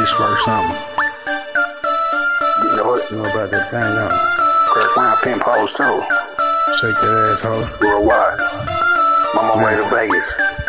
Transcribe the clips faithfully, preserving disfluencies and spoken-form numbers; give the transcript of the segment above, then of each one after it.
bitch spark something. You know what? You know about that thing, huh? CraccRon pimp hoes too. Shake that asshole. Worldwide. I'm on my way to Vegas.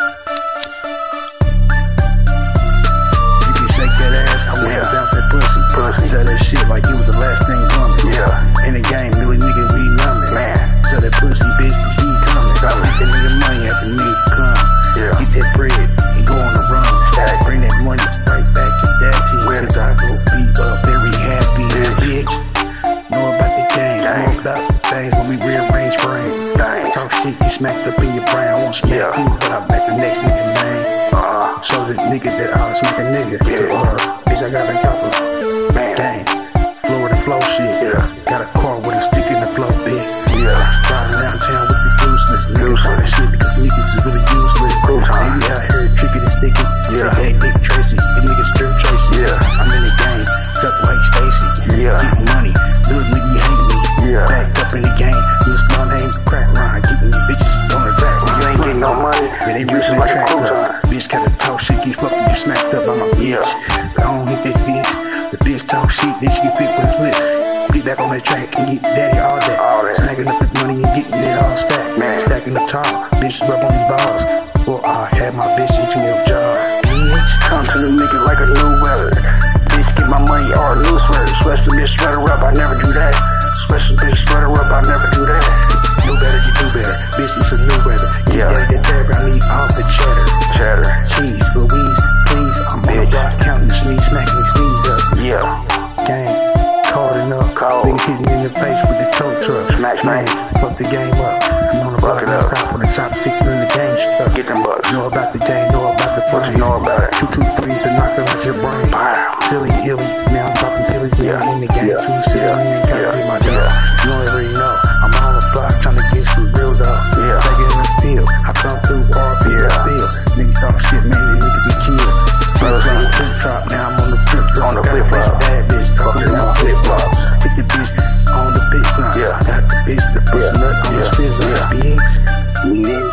You can shake that ass. I want Yeah. to bounce that pussy. Pussy. Tell that shit like it was the last thing coming. Yeah. In the game, little nigga, we numbing. Man. Tell that pussy bitch, he coming. Coming. Get that nigga money after me come. Yeah. Get that bread and go on the run. Stack. Bring that money right back to daddy. Win. Cause I go be uh, very happy. Yeah. Bitch. Know about the game. Dang. Know about the things when we rearrange frames. Dang. Talk shit, you smacked up in your brain. I won't smack Yeah. you, but I bet the next nigga name. Uh-huh. Show the nigga that I'll smack a nigga. Yeah. So, uh, bitch, I got a couple. Man. Gang. Florida flow shit. Yeah. Got a car with a stick in the flow, bitch. Yeah. Riding around town with the useless. Niggas talk that shit because niggas is really useless. Cool time. And we out here tricking and sticking. Yeah. Hey, Dick Tracy. The niggas Dirt Tracy. Yeah. I'm in the game. Tuck like Stacy. Yeah. Getting money. Little nigga, you hate me. Yeah. Backed up in the game. Little small name CraccRon. Keeping these bitches on the track. You ain't getting no money. Yeah, they You ripping like the a track cool up. time. Bitch gotta talk shit. You fucking you smacked up by my bitch. Yeah. I don't hit that bitch. The bitch talk shit. Then she get picked with his lip. Get back on that track and get daddy all that. All that. Stacking up his money and getting it all stacked. Man. Stacking up tall. Bitches rub on these balls. Well, I had my bitch hit you in your jaw. Bitch. Come to the nigga like a new weather. Bitch, get my money or a new sweater. Special bitch sweater up, I never do that. Special bitch sweater up, I never do that. Do better, you do better. Bitch, it's a new weather. Get Yeah. daddy that bag, I need all the cheddar. Cheddar. Cheese, Louise, please. I'm on the Bitch. block counting, sneeze, smacking these sneeze up. Yeah. Gang, cold enough. Cold. Niggas hitting me in the face with the tow truck. Smack, Man, smack. fuck the game up. I'm on the block Fuck it up. outside for the top six in the game stuff. Get them bucks. Know about the game, know about the What you flame. know about it? Two, two, threes to knock out your brain. Wow. Silly, illy, now I'm popping pillies, now I'm in the game. Yeah. Two, silly, Yeah. man, gotta Yeah. be my dog. Yeah. You already know, I'm on the block trying to get some real dog. Yeah. Take it in the field, I come through R P Yeah. the field. Niggas talk shit, man, these niggas get killed. Brother, On the flip flop, now I'm on the flip flop. On the Got a flip bitch, flop. bad bitch, talking Fucking about on flip flip flops. Hit the bitch on the bitch flop. Yeah. Got the bitch, the pussy Yeah. nut on the Yeah. spin zone, Yeah. bitch. Bitch.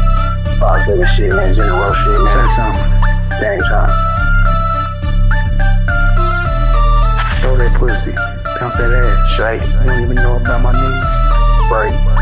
Fuck that shit, man. General shit, Say man. something. Dang time. Throw that pussy. Bounce that ass. Shake. You don't even know about my knees. Break.